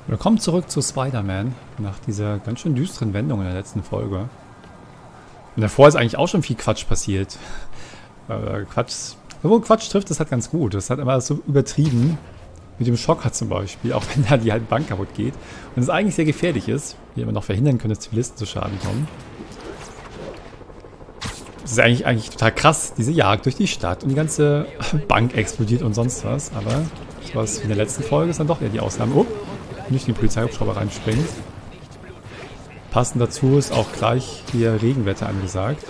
Willkommen zurück zu Spider-Man, nach dieser ganz schön düsteren Wendung in der letzten Folge. Und davor ist eigentlich auch schon viel Quatsch passiert. Wo Quatsch trifft, das halt ganz gut. Das hat immer so übertrieben. Mit dem Schocker zum Beispiel, auch wenn da die halbe Bank kaputt geht. Und es eigentlich sehr gefährlich ist, wie immer noch verhindern können, dass Zivilisten zu Schaden kommen. Das ist eigentlich total krass, diese Jagd durch die Stadt und die ganze Bank explodiert und sonst was. Aber sowas wie in der letzten Folge ist dann doch eher die Ausnahme. Oh, nicht in den Polizeihubschrauber reinspringt. Passend dazu ist auch gleich hier Regenwetter angesagt.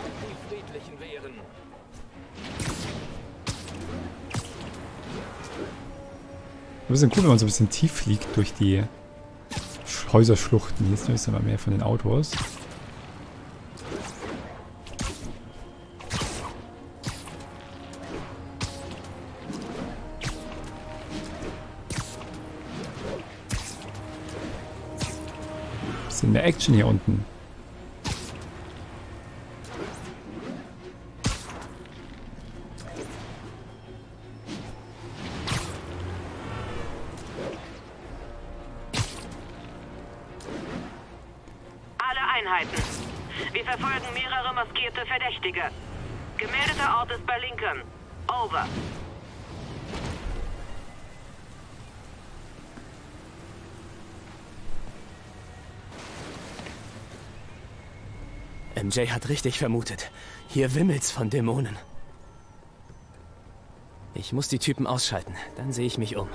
Ein bisschen cool, wenn man so ein bisschen tief fliegt durch die Häuserschluchten. Hier ist ein bisschen mehr von den Autos. Bisschen mehr Action hier unten. Wir verfolgen mehrere maskierte Verdächtige. Gemeldeter Ort ist bei Lincoln. Over. MJ hat richtig vermutet. Hier wimmelt's von Dämonen. Ich muss die Typen ausschalten, dann sehe ich mich um.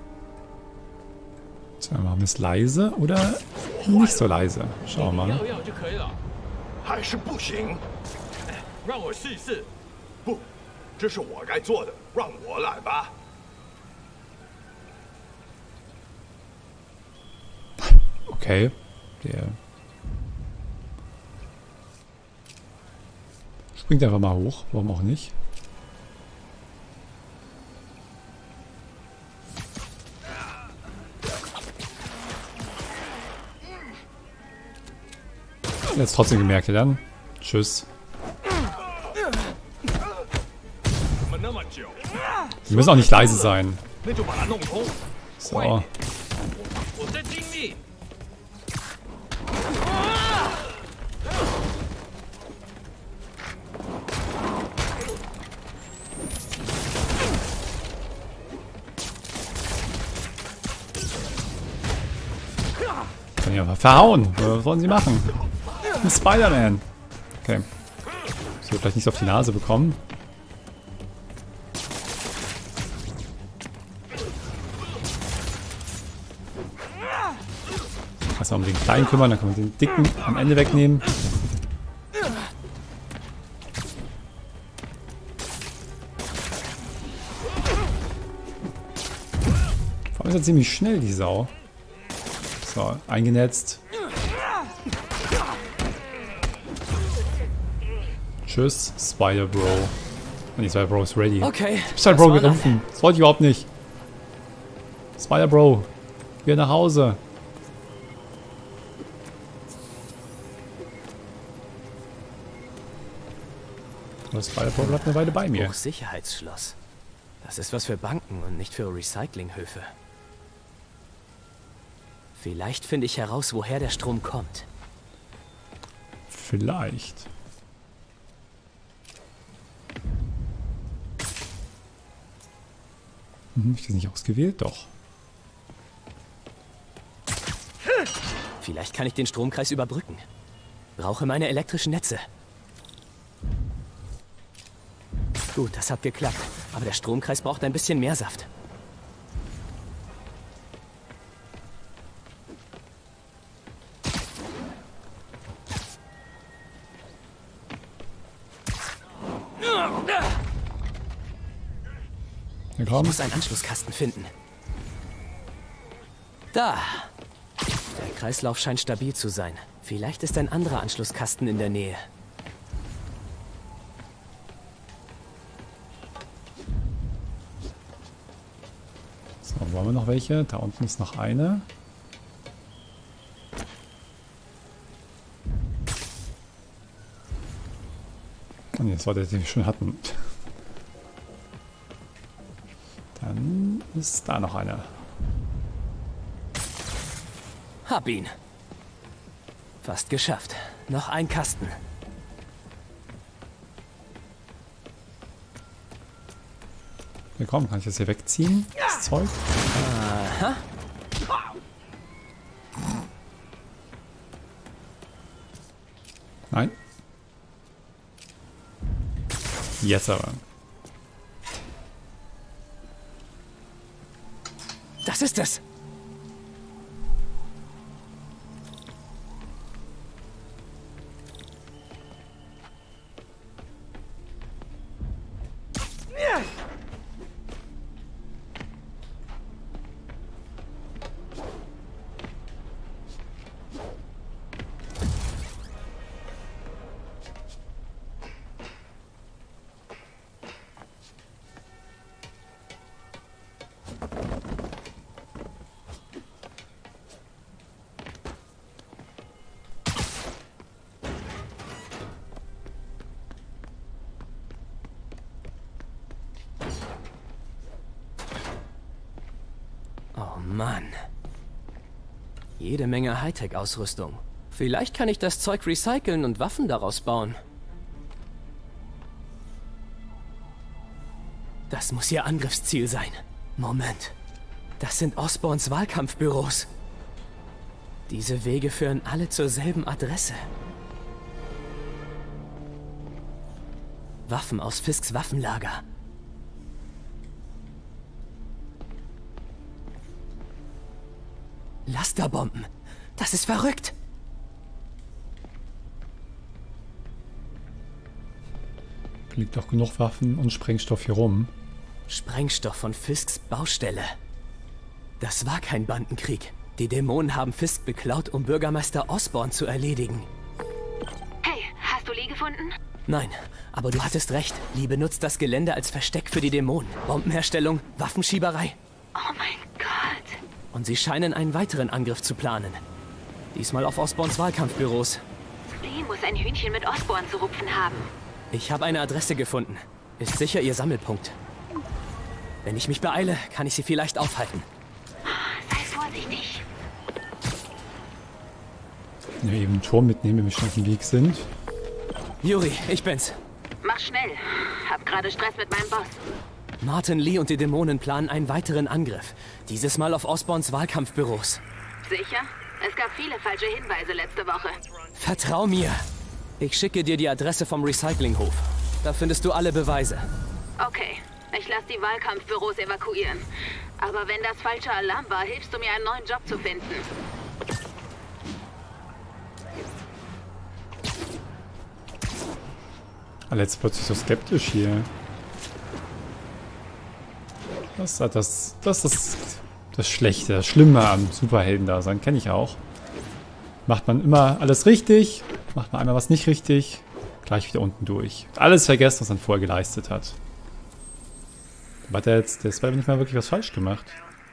So, machen wir es leise oder nicht so leise? Schauen wir mal. Okay, der springt einfach mal hoch, warum auch nicht? Jetzt trotzdem gemerkt, ja dann. Tschüss. Wir müssen auch nicht leise sein. So. Kann ich aber verhauen. Was wollen sie machen? Ein Spider-Man. Okay. Ich soll vielleicht nicht so auf die Nase bekommen. Erstmal um den Kleinen kümmern, dann können wir den Dicken am Ende wegnehmen. Vor allem ist er ziemlich schnell, die Sau. So, eingenetzt. Tschüss, Spider-Bro. Und die Spider-Bro ist ready. Okay. Ich hab Spider-Bro gerufen. Das wollte ich überhaupt nicht. Spider-Bro. Geh nach Hause. Das Spider-Bro bleibt eine Weile bei mir. Hochsicherheitsschloss. Das ist was für Banken und nicht für Recyclinghöfe. Vielleicht finde ich heraus, woher der Strom kommt. Vielleicht. Hab ich das nicht ausgewählt? Doch. Vielleicht kann ich den Stromkreis überbrücken. Brauche meine elektrischen Netze. Gut, das hat geklappt. Aber der Stromkreis braucht ein bisschen mehr Saft. Ich muss einen Anschlusskasten finden. Da. Der Kreislauf scheint stabil zu sein. Vielleicht ist ein anderer Anschlusskasten in der Nähe. So, wollen wir noch welche? Da unten ist noch eine. Oh ne, das war der, den wir schon hatten. Dann ist da noch einer. Hab ihn. Fast geschafft. Noch ein Kasten. Ja, komm, kann ich das hier wegziehen? Das Zeug? Aha. Nein. Jetzt aber. Das ist es. Oh Mann. Jede Menge Hightech-Ausrüstung. Vielleicht kann ich das Zeug recyceln und Waffen daraus bauen. Das muss ihr Angriffsziel sein. Moment. Das sind Osborns Wahlkampfbüros. Diese Wege führen alle zur selben Adresse. Waffen aus Fisks Waffenlager. Lasterbomben. Das ist verrückt. Liegt doch genug Waffen und Sprengstoff hier rum. Sprengstoff von Fisks Baustelle. Das war kein Bandenkrieg. Die Dämonen haben Fisk beklaut, um Bürgermeister Osborn zu erledigen. Hey, hast du Lee gefunden? Nein, aber du hattest recht. Lee benutzt das Gelände als Versteck für die Dämonen. Bombenherstellung, Waffenschieberei. Oh mein Gott. Und sie scheinen einen weiteren Angriff zu planen. Diesmal auf Osborns Wahlkampfbüros. Lee muss ein Hühnchen mit Osborn zu rupfen haben. Ich habe eine Adresse gefunden. Ist sicher ihr Sammelpunkt. Wenn ich mich beeile, kann ich sie vielleicht aufhalten. Sei vorsichtig. Ja, eben einen Turm mitnehmen, wenn wir schon auf dem Weg sind. Yuri, ich bin's. Mach schnell. Hab gerade Stress mit meinem Boss. Martin, Lee und die Dämonen planen einen weiteren Angriff. Dieses Mal auf Osborns Wahlkampfbüros. Sicher? Es gab viele falsche Hinweise letzte Woche. Vertrau mir. Ich schicke dir die Adresse vom Recyclinghof. Da findest du alle Beweise. Okay, ich lasse die Wahlkampfbüros evakuieren. Aber wenn das falsche Alarm war, hilfst du mir, einen neuen Job zu finden. Alle jetzt plötzlich so skeptisch hier. Das hat das Schlechte, das Schlimme am Superhelden-Dasein, kenne ich auch. Macht man immer alles richtig, macht man einmal was nicht richtig, gleich wieder unten durch. Alles vergessen, was man vorher geleistet hat. Aber hat er jetzt deshalb nicht mal wirklich was falsch gemacht.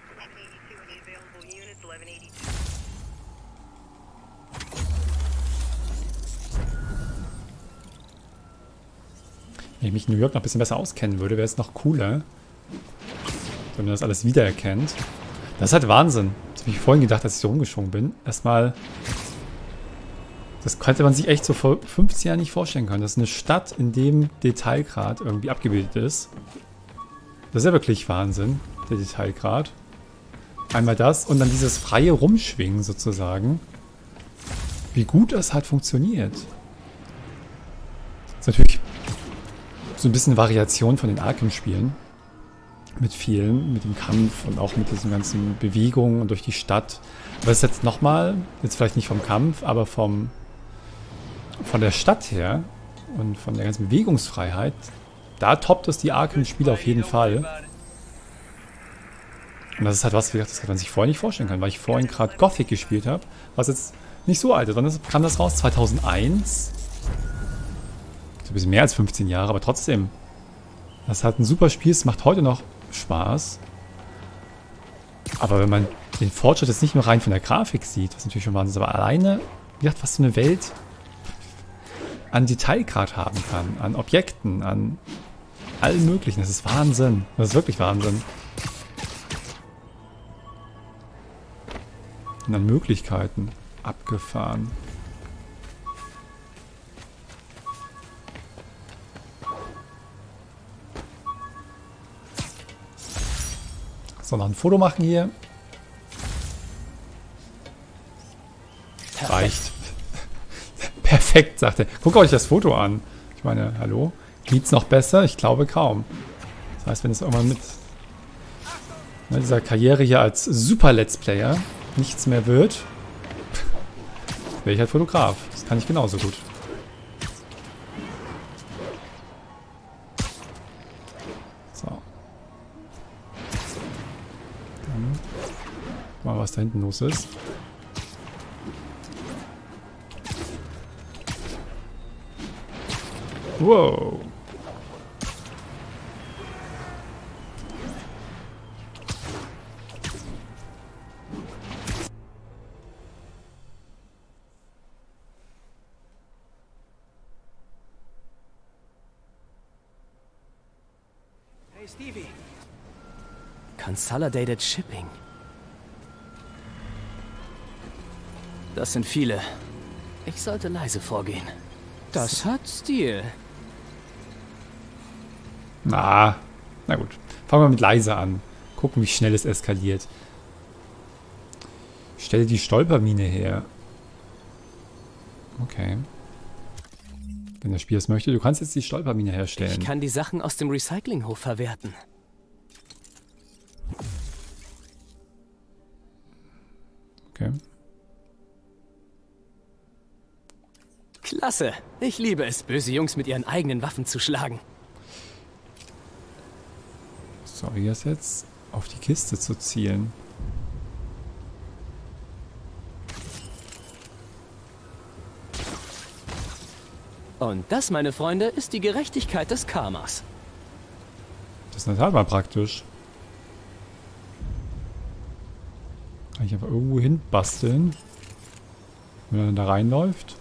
Wenn ich mich in New York noch ein bisschen besser auskennen würde, wäre es noch cooler. Wenn man das alles wiedererkennt. Das ist halt Wahnsinn. Das habe ich vorhin gedacht, als ich so rumgeschwungen bin. Erstmal, das könnte man sich echt so vor 15 Jahren nicht vorstellen können. Das ist eine Stadt, in dem Detailgrad irgendwie abgebildet ist. Das ist ja wirklich Wahnsinn, der Detailgrad. Einmal das und dann dieses freie Rumschwingen sozusagen. Wie gut das halt funktioniert. Das ist natürlich so ein bisschen Variation von den Arkham-Spielen. Mit vielen, mit dem Kampf und auch mit diesen ganzen Bewegungen und durch die Stadt. Aber das ist jetzt nochmal, jetzt vielleicht nicht vom Kampf, aber von der Stadt her und von der ganzen Bewegungsfreiheit, da toppt es die Arkham-Spiele auf jeden Fall. Und das ist halt was, das man sich vorher nicht vorstellen kann, weil ich vorhin gerade Gothic gespielt habe, was jetzt nicht so alt ist. Dann kam das raus 2001. So ein bisschen mehr als 15 Jahre, aber trotzdem. Das ist halt ein super Spiel, es macht heute noch Spaß. Aber wenn man den Fortschritt jetzt nicht nur rein von der Grafik sieht, was natürlich schon Wahnsinn ist, aber alleine, wie gesagt, was so eine Welt an Detailgrad haben kann, an Objekten, an allem Möglichen, das ist Wahnsinn. Das ist wirklich Wahnsinn. Arten, an Möglichkeiten. Abgefahren. So, noch ein Foto machen hier. Reicht. Perfekt, sagt er. Guckt euch das Foto an. Ich meine, hallo? Geht's noch besser? Ich glaube kaum. Das heißt, wenn es irgendwann mit dieser Karriere hier als Super Let's Player nichts mehr wird, wäre ich halt Fotograf. Das kann ich genauso gut. So. Dann mal, was da hinten los ist. Wow. Hey Stevie. Consolidated Shipping. Das sind viele. Ich sollte leise vorgehen. Das hat Stil. Na gut. Fangen wir mit leise an. Gucken, wie schnell es eskaliert. Stelle die Stolpermine her. Okay. Wenn das Spiel es möchte, du kannst jetzt die Stolpermine herstellen. Ich kann die Sachen aus dem Recyclinghof verwerten. Okay. Klasse. Ich liebe es, böse Jungs mit ihren eigenen Waffen zu schlagen. So, wie das jetzt? Auf die Kiste zu zielen. Und das, meine Freunde, ist die Gerechtigkeit des Karmas. Das ist in der Tat mal praktisch. Kann ich einfach irgendwo hin basteln. Wenn er dann da reinläuft.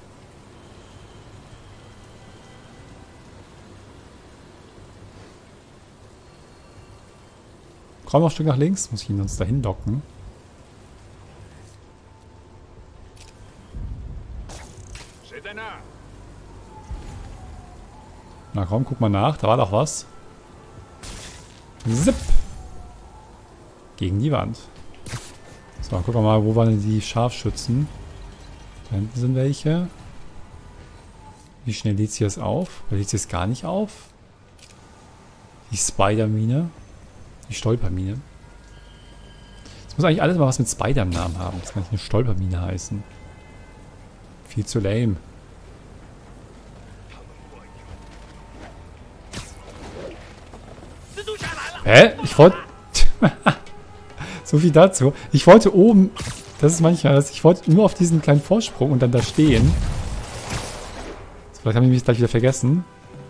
Komm noch ein Stück nach links. Muss ich ihn uns dahin locken. Na komm, guck mal nach. Da war doch was. Zip. Gegen die Wand. So, gucken wir mal, wo waren denn die Scharfschützen? Da hinten sind welche. Wie schnell lädt sie das auf? Oder lädt sie es gar nicht auf? Die Spider-Mine. Die Stolpermine. Das muss eigentlich alles mal was mit Spider im Namen haben. Das kann nicht eine Stolpermine heißen. Viel zu lame. Hä? Ich wollte... So viel dazu. Ich wollte oben... Das ist manchmal das. Ich wollte nur auf diesen kleinen Vorsprung und dann da stehen. So, vielleicht habe ich mich gleich wieder vergessen.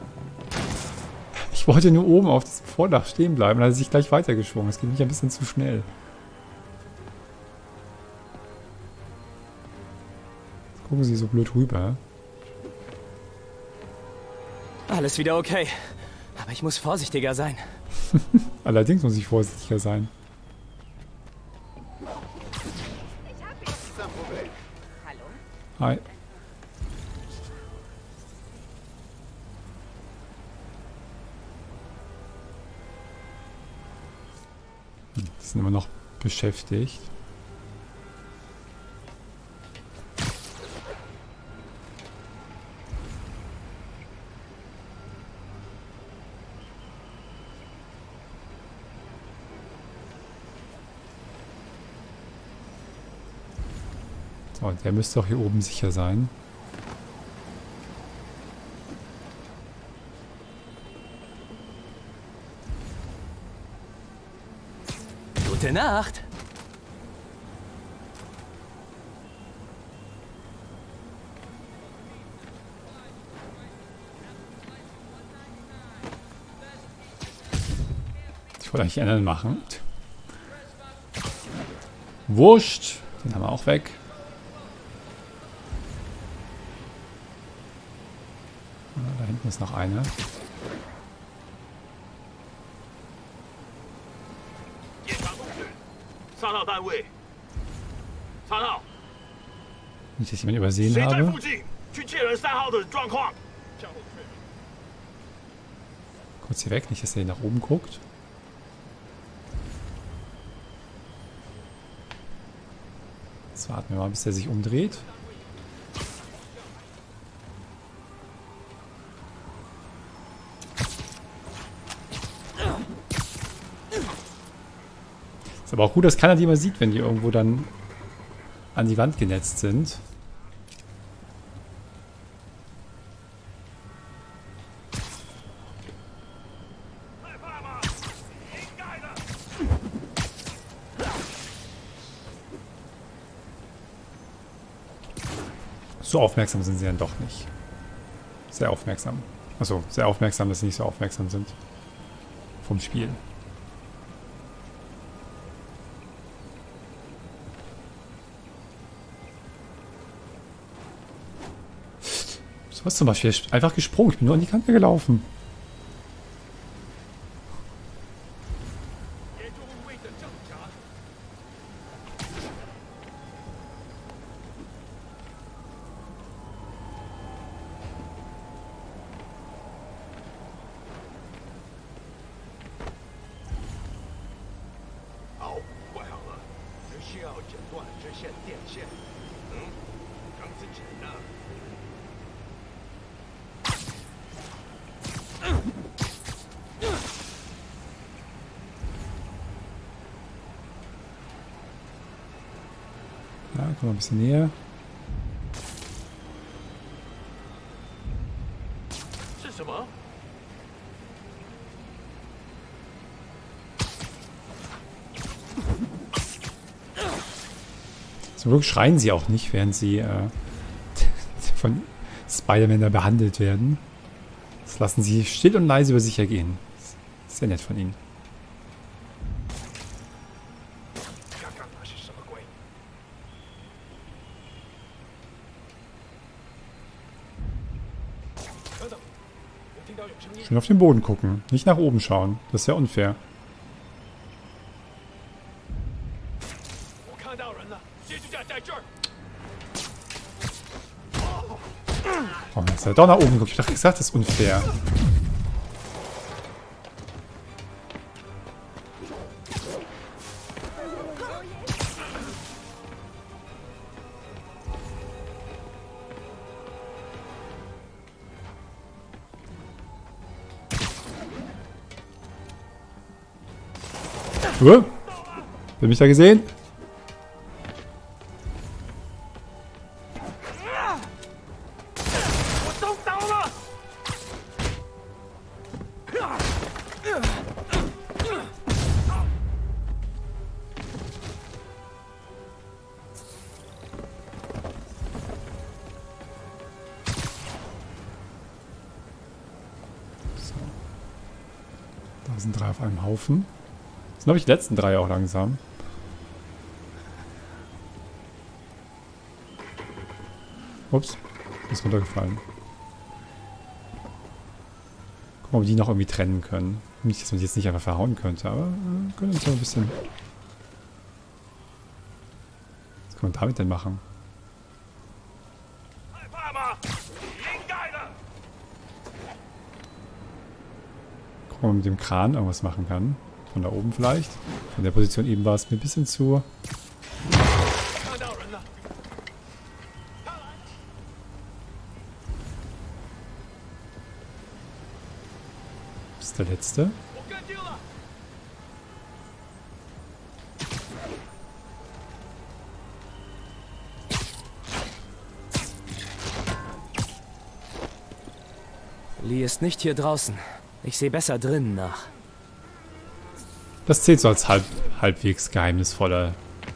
Ich wollte nur oben auf diesem Vordach stehen bleiben. Dann hat er sich gleich weitergeschwungen. Das geht mich ein bisschen zu schnell. Jetzt gucken Sie so blöd rüber. Alles wieder okay. Aber ich muss vorsichtiger sein. Allerdings muss ich vorsichtiger sein. Hi. Die sind immer noch beschäftigt. So, der müsste auch hier oben sicher sein. Gute Nacht. Ich wollte eigentlich einen machen. Wurscht. Den haben wir auch weg. Da hinten ist noch einer. Nicht, dass ich jemanden übersehen 谁在 habe. 附近？去确认3号的状况。 Kurz hier weg, nicht, dass er nach oben guckt. Jetzt warten wir mal, bis er sich umdreht. Ist aber auch gut, dass keiner die immer sieht, wenn die irgendwo dann an die Wand genetzt sind. So aufmerksam sind sie dann doch nicht. Sehr aufmerksam. Achso, sehr aufmerksam, dass sie nicht so aufmerksam sind. Vom Spiel. So was zum Beispiel. Einfach gesprungen. Ich bin nur an die Kante gelaufen. Ja, kommen wir ein bisschen näher. Zum Glück schreien sie auch nicht, während sie von Spider-Man da behandelt werden. Das lassen sie still und leise über sich ergehen. Sehr nett von ihnen. Schön auf den Boden gucken, nicht nach oben schauen. Das ist ja unfair. Oh, jetzt hat er doch nach oben geguckt. Ich dachte, gesagt, das ist unfair. Wer mich da gesehen? Da sind 3 auf einem Haufen. Das sind, glaube ich, die letzten 3 auch langsam. Ups, ist runtergefallen. Gucken, ob wir die noch irgendwie trennen können. Nicht, dass man die jetzt nicht einfach verhauen könnte, aber können uns so ein bisschen... Was kann man damit denn machen? Gucken, ob man mit dem Kran irgendwas machen kann. Von da oben vielleicht. Von der Position eben war es mir ein bisschen zu... Das ist der letzte. Lee ist nicht hier draußen. Ich sehe besser drinnen nach. Das zählt so als halbwegs geheimnisvoller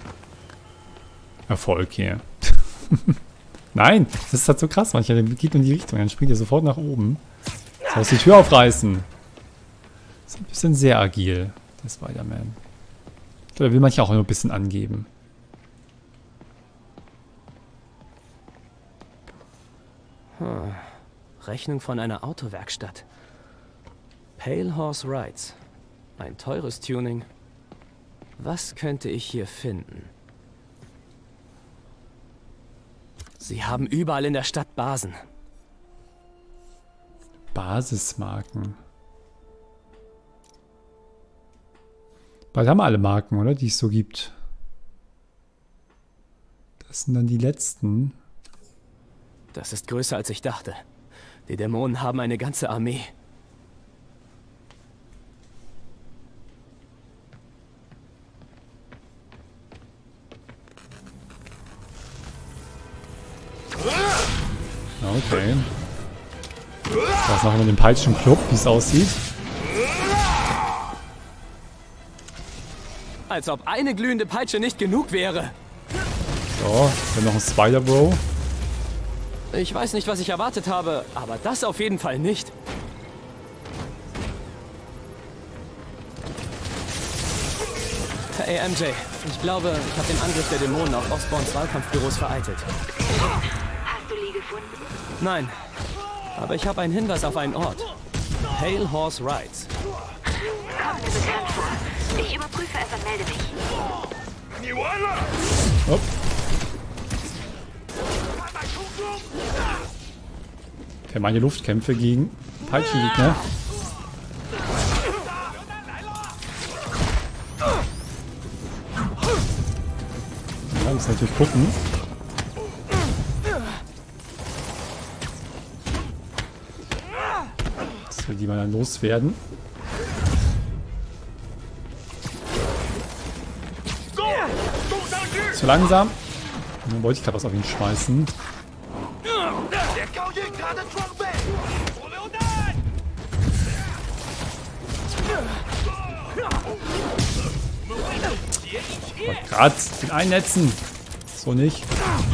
Erfolg hier. Nein, das ist halt so krass. Manchmal geht in die Richtung, dann springt er sofort nach oben. Das heißt, die Tür aufreißen. Das ist ein bisschen sehr agil, der Spider-Man. Ich glaube, er will manchmal auch nur ein bisschen angeben. Rechnung von einer Autowerkstatt. Pale Horse Rides. Ein teures Tuning. Was könnte ich hier finden? Sie haben überall in der Stadt Basen. Basismarken. Bald haben wir alle Marken, oder? Die es so gibt. Das sind dann die letzten. Das ist größer, als ich dachte. Die Dämonen haben eine ganze Armee. Okay. Das machen wir den Peitschenclub, wie es aussieht. Als ob eine glühende Peitsche nicht genug wäre. So, dann noch ein Spider-Bro. Ich weiß nicht, was ich erwartet habe, aber das auf jeden Fall nicht. Hey MJ, ich glaube, ich habe den Angriff der Dämonen auf Osborns Wahlkampfbüros vereitelt. Hast du Lee gefunden? Nein, aber ich habe einen Hinweis auf einen Ort. Pale Horse Rides. Kommt mir bekannt vor. Ich überprüfe es und melde mich. Hopp. Okay, meine Luftkämpfe gegen Peitschengegner. Ja, muss natürlich gucken. Dass wir die mal dann loswerden. Zu langsam. Und dann wollte ich gerade was auf ihn schmeißen. Gerade den einnetzen. So nicht.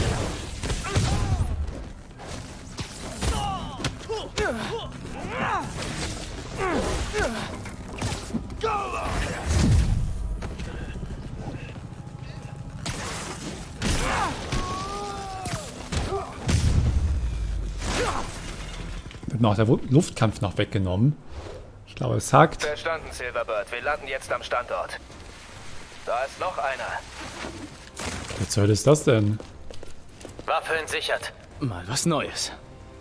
Wird mir auch der Luftkampf noch weggenommen. Ich glaube, es hakt. Verstanden, Silverbird. Wir landen jetzt am Standort. Da ist noch einer. Was zur Hölle ist das denn? Waffe entsichert. Mal was Neues.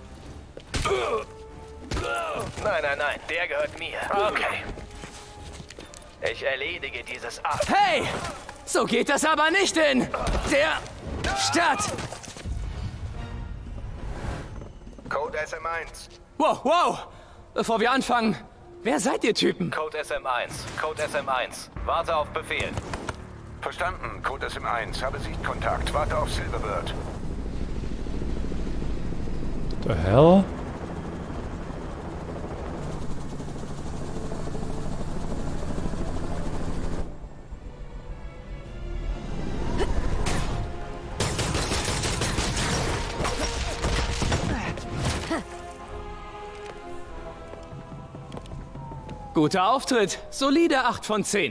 Nein, nein, nein. Der gehört mir. Okay. Ich erledige dieses Acht. Hey! So geht das aber nicht in der Stadt! Code SM1. Wow, wow! Bevor wir anfangen, wer seid ihr Typen? Code SM1. Code SM1. Warte auf Befehl. Verstanden. Code SM1. Habe Sichtkontakt. Warte auf Silverbird. The hell? Guter Auftritt. Solide 8 von 10.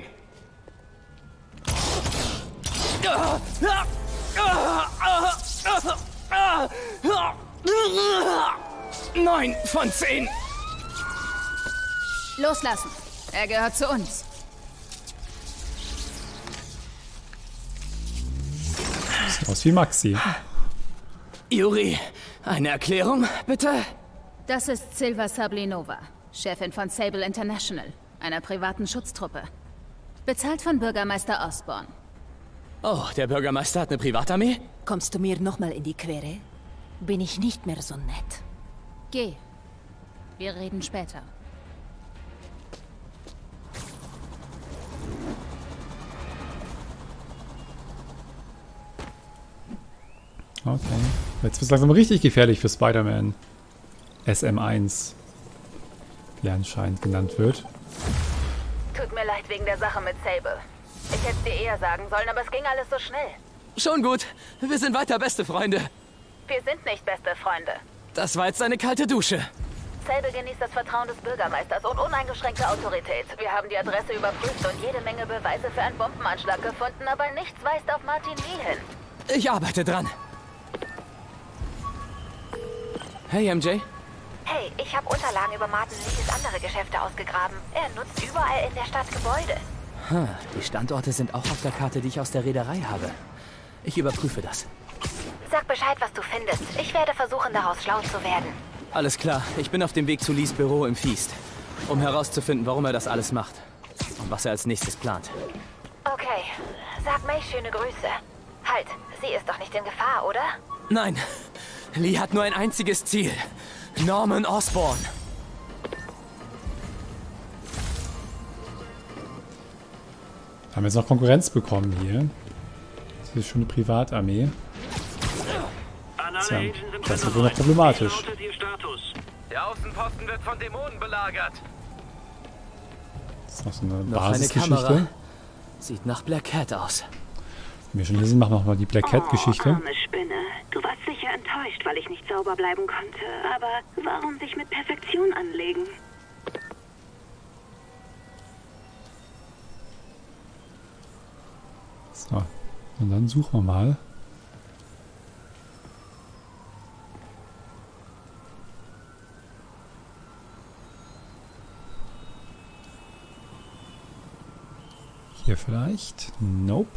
9 von 10. Loslassen. Er gehört zu uns. Sieht aus wie Maxi. Yuri, eine Erklärung, bitte? Das ist Silva Sablinova, Chefin von Sable International, einer privaten Schutztruppe. Bezahlt von Bürgermeister Osborn. Oh, der Bürgermeister hat eine Privatarmee? Kommst du mir nochmal in die Quere? Bin ich nicht mehr so nett. Geh. Wir reden später. Okay. Jetzt wird es langsam richtig gefährlich für Spider-Man. SM1. Wie er anscheinend genannt wird. Tut mir leid wegen der Sache mit Sable. Ich hätte es dir eher sagen sollen, aber es ging alles so schnell. Schon gut. Wir sind weiter beste Freunde. Wir sind nicht beste Freunde. Das war jetzt eine kalte Dusche. Sable genießt das Vertrauen des Bürgermeisters und uneingeschränkte Autorität. Wir haben die Adresse überprüft und jede Menge Beweise für einen Bombenanschlag gefunden, aber nichts weist auf Martin Lee hin. Ich arbeite dran. Hey, MJ. Hey, ich habe Unterlagen über Martin Lees andere Geschäfte ausgegraben. Er nutzt überall in der Stadt Gebäude. Die Standorte sind auch auf der Karte, die ich aus der Reederei habe. Ich überprüfe das. Sag Bescheid, was du findest. Ich werde versuchen, daraus schlau zu werden. Alles klar, ich bin auf dem Weg zu Lees Büro im Feast, um herauszufinden, warum er das alles macht und was er als nächstes plant. Okay, sag May schöne Grüße. Halt, sie ist doch nicht in Gefahr, oder? Nein, Lee hat nur ein einziges Ziel. Norman Osborn. Haben jetzt noch Konkurrenz bekommen hier. Das ist schon eine Privatarmee. Tja, das ist wohl noch problematisch. Der Außenposten wird von Dämonen belagert. Das ist noch so eine Noch eine Basisgeschichte. Kamera. Sieht nach Black Cat aus. Wenn wir schon hier sind, machen wir mal die Black Cat-Geschichte. Arme Spinne. Du warst sicher enttäuscht, weil ich nicht sauber bleiben konnte. Aber warum sich mit Perfektion anlegen? So, und dann suchen wir mal. Hier vielleicht? Nope.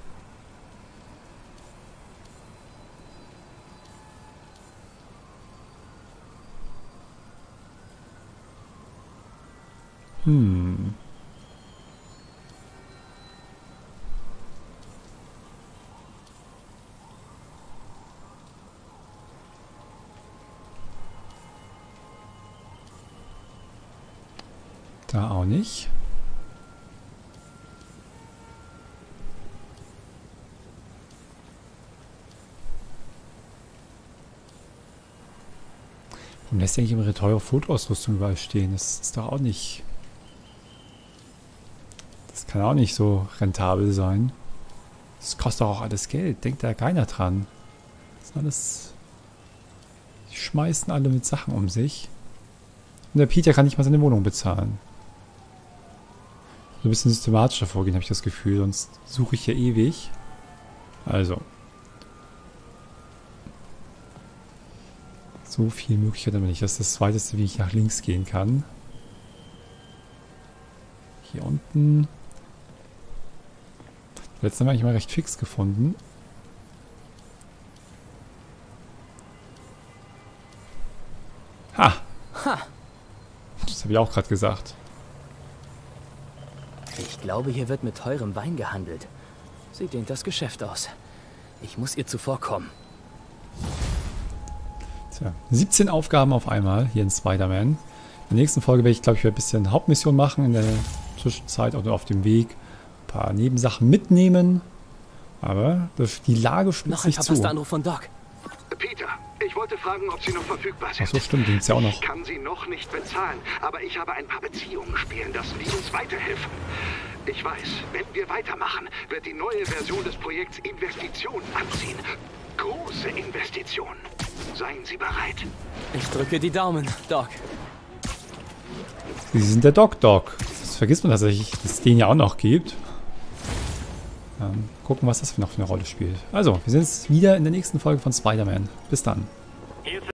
Da auch nicht. Warum lässt ihr eigentlich ihre teure Fotoausrüstung überall stehen? Das ist doch auch nicht... Das kann auch nicht so rentabel sein. Das kostet doch auch alles Geld. Denkt da keiner dran. Das ist alles... Die schmeißen alle mit Sachen um sich. Und der Peter kann nicht mal seine Wohnung bezahlen. So ein bisschen systematischer vorgehen, habe ich das Gefühl. Sonst suche ich ja ewig. Also. So viel Möglichkeit aber nicht. Das ist das Zweiteste, wie ich nach links gehen kann. Hier unten. Letztes Mal habe ich mal recht fix gefunden. Ha! Ha! Das habe ich auch gerade gesagt. Ich glaube, hier wird mit teurem Wein gehandelt. Sie dehnt das Geschäft aus. Ich muss ihr zuvorkommen. Tja, 17 Aufgaben auf einmal hier in Spider-Man. In der nächsten Folge werde ich, glaube ich, ein bisschen Hauptmission machen. In der Zwischenzeit oder auf dem Weg ein paar Nebensachen mitnehmen. Aber die Lage spitzt Noch ein sich zu. verpasster Anruf von Doc. Peter, ich wollte fragen, ob Sie noch verfügbar sind. Ach so, stimmt, den gibt's ja auch noch. Ich kann Sie noch nicht bezahlen, aber ich habe ein paar Beziehungen spielen lassen, die uns weiterhelfen. Ich weiß, wenn wir weitermachen, wird die neue Version des Projekts Investitionen anziehen. Große Investitionen. Seien Sie bereit. Ich drücke die Daumen, Doc. Sie sind der Doc. Das vergisst man tatsächlich, dass es den ja auch noch gibt. Gucken, was das noch für eine Rolle spielt. Also, wir sehen uns wieder in der nächsten Folge von Spider-Man. Bis dann.